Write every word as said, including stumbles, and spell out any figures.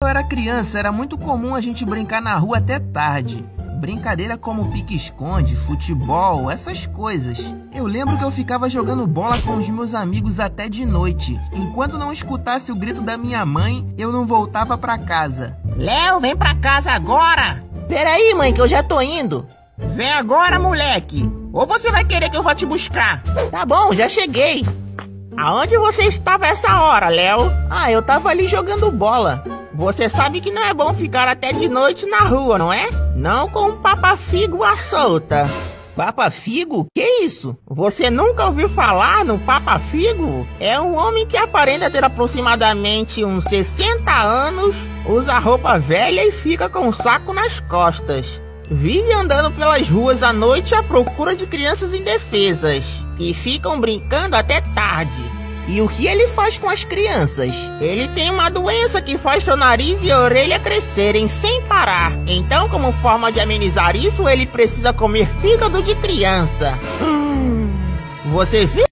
Eu era criança, era muito comum a gente brincar na rua até tarde. Brincadeira como pique-esconde, futebol, essas coisas. Eu lembro que eu ficava jogando bola com os meus amigos até de noite. Enquanto não escutasse o grito da minha mãe, eu não voltava pra casa. Léo, vem pra casa agora! Peraí, mãe, que eu já tô indo. Vem agora, moleque! Ou você vai querer que eu vá te buscar? Tá bom, já cheguei. Aonde você estava essa hora, Léo? Ah, eu tava ali jogando bola. Você sabe que não é bom ficar até de noite na rua, não é? Não com um papa-figo à solta. Papa-figo? Que isso? Você nunca ouviu falar no papa-figo? É um homem que aparenta ter aproximadamente uns sessenta anos, usa roupa velha e fica com um saco nas costas. Vive andando pelas ruas à noite à procura de crianças indefesas, que ficam brincando até tarde. E o que ele faz com as crianças? Ele tem uma doença que faz seu nariz e orelha crescerem sem parar. Então, como forma de amenizar isso, ele precisa comer fígado de criança. Hum. Você viu?